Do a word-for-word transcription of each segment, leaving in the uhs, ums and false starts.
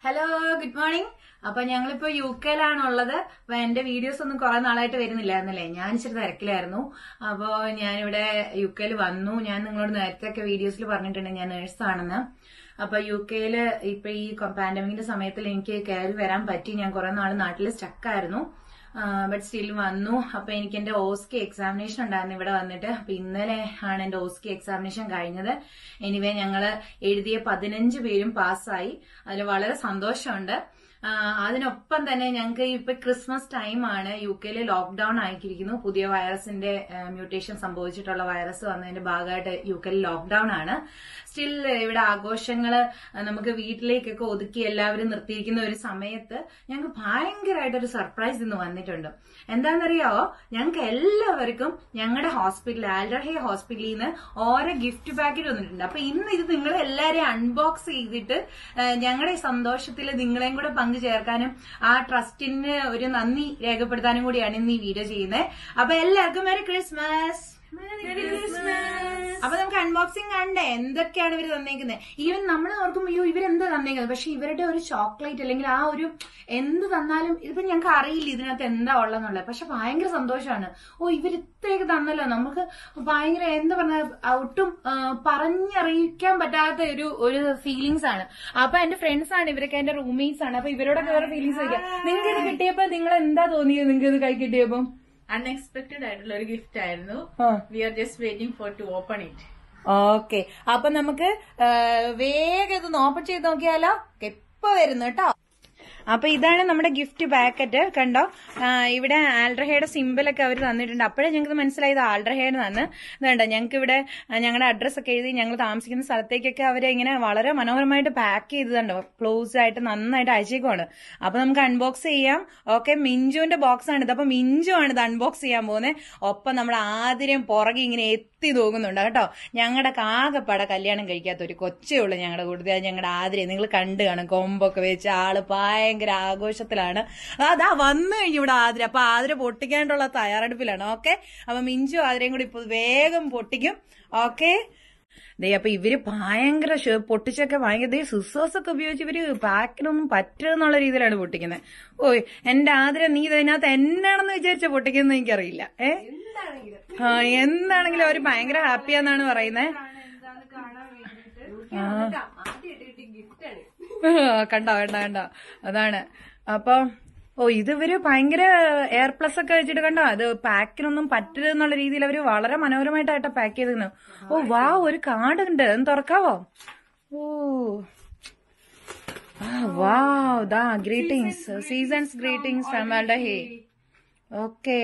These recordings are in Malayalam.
Hello, good morning. അപ്പൊ ഞങ്ങളിപ്പോ യു കെയിലാണുള്ളത്. അപ്പൊ എന്റെ വീഡിയോസ് ഒന്നും കുറെ നാളായിട്ട് വരുന്നില്ലായിരുന്നല്ലേ, ഞാൻ ഇച്ചിരി തിരക്കിലായിരുന്നു. അപ്പോ ഞാനിവിടെ യു കെയിൽ വന്നു. ഞാൻ നിങ്ങളോട് നേരത്തെ ഒക്കെ വീഡിയോസിൽ പറഞ്ഞിട്ടുണ്ട് ഞാൻ നേഴ്സാണെന്ന്. അപ്പൊ യു കെയില് ഇപ്പൊ ഈ പാൻഡമിക്കിന്റെ സമയത്തിൽ എനിക്ക് കയറി വരാൻ പറ്റി. ഞാൻ കുറെ നാള് നാട്ടിൽ സ്റ്റക്കായിരുന്നു. ബട്ട് സ്റ്റിൽ വന്നു. അപ്പൊ എനിക്ക് എന്റെ ഓസ്കി എക്സാമിനേഷൻ ഉണ്ടായിരുന്നു ഇവിടെ വന്നിട്ട്. അപ്പൊ ഇന്നലെ ആണ് എന്റെ ഓസ്കി എക്സാമിനേഷൻ കഴിഞ്ഞത്. എനിവേ ഞങ്ങള് എഴുതിയ പതിനഞ്ച് പേരും പാസ്സായി. അതിൽ വളരെ സന്തോഷമുണ്ട്. അതിനൊപ്പം തന്നെ ഞങ്ങൾക്ക് ഇപ്പൊ ക്രിസ്മസ് ടൈമാണ്. യു കെയില് ലോക്ക്ഡൌൺ ആക്കിയിരിക്കുന്നു. പുതിയ വൈറസിന്റെ മ്യൂട്ടേഷൻ സംഭവിച്ചിട്ടുള്ള വൈറസ് വന്നതിന്റെ ഭാഗമായിട്ട് യു കെയിൽ ലോക്ക്ഡൌൺ ആണ്. സ്റ്റിൽ ഇവിടെ ആഘോഷങ്ങള് നമുക്ക് വീട്ടിലേക്കൊക്കെ ഒതുക്കി എല്ലാവരും നിർത്തിയിരിക്കുന്ന ഒരു സമയത്ത് ഞങ്ങൾക്ക് ഭയങ്കരമായിട്ടൊരു സർപ്രൈസ് ഇന്ന് വന്നിട്ടുണ്ട്. എന്താണെന്നറിയാവോ, ഞങ്ങൾക്ക് എല്ലാവർക്കും ഞങ്ങളുടെ ഹോസ്പിറ്റൽ ആൽഡർഹേ ഹോസ്പിറ്റലിൽ നിന്ന് ഓരോ ഗിഫ്റ്റ് പാക്കറ്റ് വന്നിട്ടുണ്ട്. അപ്പൊ ഇന്ന് ഇത് നിങ്ങൾ എല്ലാവരെയും അൺബോക്സ് ചെയ്തിട്ട് ഞങ്ങളുടെ സന്തോഷത്തിൽ നിങ്ങളെയും കൂടെ പങ്കു ചേർക്കാനും ആ ട്രസ്റ്റിന് ഒരു നന്ദി രേഖപ്പെടുത്താനും കൂടിയാണ് ഇന്ന് ഈ വീഡിയോ ചെയ്യുന്നത്. അപ്പൊ എല്ലാവർക്കും മെരി ക്രിസ്മസ്. അപ്പൊ നമുക്ക് അൺബോക്സിംഗ് കണ്ടേ എന്തൊക്കെയാണ് ഇവര് തന്നേക്കുന്നത്. ഈവൻ നമ്മൾ ഓർക്കും അയ്യോ ഇവരെന്താ തന്നേക്കുന്നത്, പക്ഷെ ഇവരുടെ ഒരു ചോക്ലേറ്റ് അല്ലെങ്കിൽ ആ ഒരു എന്ത് തന്നാലും ഇതിപ്പോ ഞങ്ങൾക്ക് അറിയില്ല ഇതിനകത്ത് എന്താ ഉള്ളതെന്നുള്ളത്. പക്ഷെ ഭയങ്കര സന്തോഷമാണ്. ഓ ഇവർ ഇത്രയൊക്കെ തന്നല്ലോ, നമുക്ക് ഭയങ്കര എന്താ പറഞ്ഞ ഒട്ടും പറഞ്ഞറിയിക്കാൻ പറ്റാത്ത ഒരു ഒരു ഫീലിങ്സ് ആണ്. അപ്പൊ എന്റെ ഫ്രണ്ട്സ് ആണ് ഇവരൊക്കെ, എന്റെ റൂംമേറ്റ്സ് ആണ്. അപ്പൊ ഇവരോടൊക്കെ വേറെ ഫീലിങ്സ് വയ്ക്കാം. നിങ്ങൾക്ക് ഇത് കിട്ടിയപ്പോ നിങ്ങൾ എന്താ തോന്നിയത്? നിങ്ങൾക്ക് ഇത് കൈ കിട്ടിയപ്പോ അൺഎക്സ്പെക്ടഡ് ആയിട്ടുള്ള ഒരു ഗിഫ്റ്റ് ആയിരുന്നു. We are just waiting for to open it. Okay, അപ്പൊ നമുക്ക് വേഗം ഇത് ഓപ്പൺ ചെയ്ത് നോക്കിയാലോ. എപ്പോ വരുന്നു കേട്ടോ. അപ്പൊ ഇതാണ് നമ്മുടെ ഗിഫ്റ്റ് പാക്കറ്റ്. കണ്ടോ, ഇവിടെ ആൽഡർഹയുടെ സിമ്പിളൊക്കെ അവർ തന്നിട്ടുണ്ട്. അപ്പോഴേ ഞങ്ങൾക്ക് മനസ്സിലായത് ആൽഡർഹയുടെ തന്ന്. ഇതുണ്ടോ, ഞങ്ങൾക്ക് ഇവിടെ ഞങ്ങളുടെ അഡ്രസ് ഒക്കെ എഴുതി ഞങ്ങൾ താമസിക്കുന്ന സ്ഥലത്തേക്കൊക്കെ അവരെ ഇങ്ങനെ വളരെ മനോഹരമായിട്ട് പാക്ക് ചെയ്തതുണ്ടോ, ക്ലോസ് ആയിട്ട് നന്നായിട്ട് അയച്ചേക്കുവാണ്. അപ്പൊ നമുക്ക് അൺബോക്സ് ചെയ്യാം. ഓക്കെ, മിഞ്ചുവിന്റെ ബോക്സ് ആണ് ഇത്. അപ്പൊ മിഞ്ചു ആണ് ഇത് അൺബോക്സ് ചെയ്യാൻ പോകുന്നത്. ഒപ്പം നമ്മുടെ ആതിരം പുറകെ ഇങ്ങനെ എത്തി തോന്നുന്നുണ്ട് കേട്ടോ. ഞങ്ങളുടെ കാകപ്പട കല്യാണം കഴിക്കാത്ത ഒരു കൊച്ചേ ഉള്ളു ഞങ്ങളുടെ കൂട്ടത്തിൽ, ഞങ്ങളുടെ ആതിരം. നിങ്ങൾ കണ്ടു കാണും, കൊമ്പൊക്കെ വെച്ച് ആള് ഭയങ്കര ആഘോഷത്തിലാണ്. അതാ വന്നു കഴിഞ്ഞു ഇവിടെ ആതിര. അപ്പൊ ആതിര പൊട്ടിക്കാനായിട്ടുള്ള തയ്യാറെടുപ്പിലാണ്. ഓക്കെ, അപ്പൊ മിഞ്ചു ആതിരയും കൂടി ഇപ്പൊ വേഗം പൊട്ടിക്കും. ഓക്കെ, ദേ അപ്പൊ ഇവര് ഭയങ്കര പൊട്ടിച്ചൊക്കെ ഭയങ്കര സിസേഴ്സ് ഒക്കെ ഉപയോഗിച്ച് ഇവര് പാക്കിനൊന്നും പറ്റുന്നുള്ള രീതിയിലാണ് പൊട്ടിക്കുന്നത്. ഓയ് എന്റെ ആതിര, നീ ഇതിനകത്ത് എന്നാണെന്ന് വിചാരിച്ച പൊട്ടിക്കുന്നത് എനിക്കറിയില്ല. ഏ ആ എന്താണെങ്കിലും അവര് ഭയങ്കര ഹാപ്പിയാന്നാണ് പറയുന്നത്. കണ്ടോ കണ്ടോ കണ്ടോ, അതാണ്. അപ്പൊ ഓ ഇത് ഇവര് ഭയങ്കര എയർ പ്ലസ് ഒക്കെ വെച്ചിട്ട് കണ്ടോ, അത് പാക്കിനൊന്നും പറ്റരുതെന്നുള്ള രീതിയിൽ അവര് വളരെ മനോഹരമായിട്ടായിട്ടാ പാക്ക് ചെയ്തിരുന്നു. ഓ വാ, ഒരു കാർഡ് ഉണ്ട്, ഒന്ന് തുറക്കാവോ? ഓ വാ, ദാ greetings, seasons greetings from Alder Hey. Okay,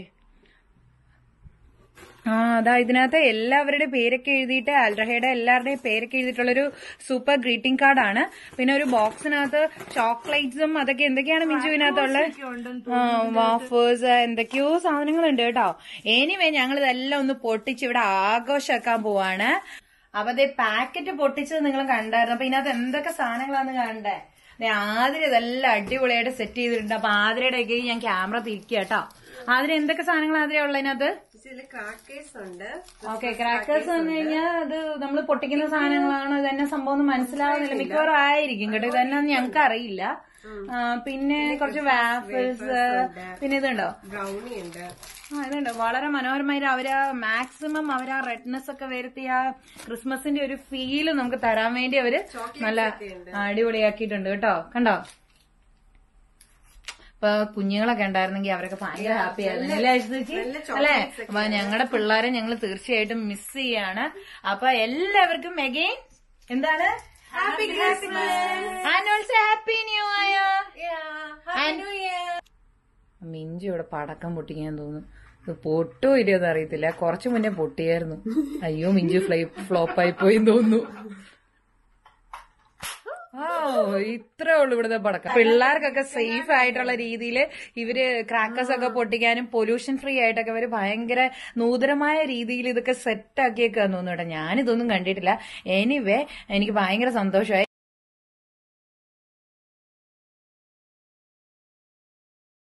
ആ അതാ ഇതിനകത്ത് എല്ലാവരുടെയും പേരൊക്കെ എഴുതിയിട്ട് ആൽഡർഹയുടെ എല്ലാവരുടെയും പേരൊക്കെ എഴുതിയിട്ടുള്ളൊരു സൂപ്പർ ഗ്രീറ്റിംഗ് കാർഡാണ്. പിന്നെ ഒരു ബോക്സിനകത്ത് ചോക്ലേറ്റ്സും അതൊക്കെ എന്തൊക്കെയാണ് മിഞ്ചുവിനകത്തുള്ള വാഫേഴ്സ് എന്തൊക്കെയോ സാധനങ്ങളുണ്ട് കേട്ടോ. എനിവേ ഞങ്ങൾ ഇതെല്ലാം ഒന്ന് പൊട്ടിച്ച് ഇവിടെ ആഘോഷമാക്കാൻ പോവാണ്. അപ്പൊ അതേ പാക്കറ്റ് പൊട്ടിച്ചത് നിങ്ങൾ കണ്ടായിരുന്നു. അപ്പൊ ഇതിനകത്ത് എന്തൊക്കെ സാധനങ്ങളാന്ന് കാണണ്ടേ. ആതിര ഇതെല്ലാം അടിപൊളിയായിട്ട് സെറ്റ് ചെയ്തിട്ടുണ്ട്. അപ്പൊ ആതിരയുടെ ഒക്കെ ഞാൻ ക്യാമറ തിരിക്കുക കേട്ടോ. ആതിര എന്തൊക്കെ സാധനങ്ങൾ ആതിര ഉള്ളതിനകത്ത്? ക്രാക്കേഴ്സ് ഉണ്ട്. ഓക്കെ, ക്രാക്കേഴ്സ് എന്ന് കഴിഞ്ഞാൽ അത് നമ്മൾ പൊട്ടിക്കുന്ന സാധനങ്ങളാണ്. ഇതന്നെ സംഭവം ഒന്നും മനസ്സിലാവുന്നില്ല, മിക്കവാറും ആയിരിക്കും കേട്ടോ. ഇതന്നെ ഞങ്ങൾക്ക് അറിയില്ല. പിന്നെ കുറച്ച് വാഫിൾസ്, പിന്നെ ഇതുണ്ടോ ബ്രൗണി ഉണ്ട്. ആ ഇതുണ്ടോ, വളരെ മനോഹരമായിട്ട് അവര് മാക്സിമം അവര് ആ റെഡ്നെസ് ഒക്കെ വരുത്തി ആ ക്രിസ്മസിന്റെ ഒരു ഫീല് നമുക്ക് തരാൻ വേണ്ടി അവര് നല്ല അടിപൊളിയാക്കിയിട്ടുണ്ട് കേട്ടോ. കണ്ടോ, ഇപ്പൊ കുഞ്ഞുങ്ങളൊക്കെ ഉണ്ടായിരുന്നെങ്കിൽ അവരൊക്കെ ഭയങ്കര ഹാപ്പി ആയിരുന്നു അല്ലേ അല്ലേ. അപ്പൊ ഞങ്ങളുടെ പിള്ളേരെ ഞങ്ങൾ തീർച്ചയായിട്ടും മിസ് ചെയ്യാണ്. അപ്പൊ എല്ലാവർക്കും അഗെയിൻ എന്താണ് happy Christmas and also happy new year. Minchu ഇവിടെ പടക്കം പൊട്ടിക്കാൻ തോന്നുന്നു. പൊട്ടോ ഇല്ലയോന്ന് അറിയത്തില്ല, കുറച്ചു മുന്നേ പൊട്ടിയായിരുന്നു. അയ്യോ മിഞ്ചു ഫ്ലൈ ഫ്ലോപ്പായി പോയി തോന്നുന്നു. ഓ ഇത്രേ ഉള്ളു ഇവിടുത്തെ പടക്കം. പിള്ളേർക്കൊക്കെ സേഫ് ആയിട്ടുള്ള രീതിയിൽ ഇവര് ക്രാക്കേഴ്സ് ഒക്കെ പൊട്ടിക്കാനും പൊല്യൂഷൻ ഫ്രീ ആയിട്ടൊക്കെ ഇവര് ഭയങ്കര നൂതനമായ രീതിയിൽ ഇതൊക്കെ സെറ്റ് ആക്കിയേക്കാന്ന് തോന്നുന്നു കേട്ടോ. ഞാനിതൊന്നും കണ്ടിട്ടില്ല. എനിവേ എനിക്ക് ഭയങ്കര സന്തോഷമായി.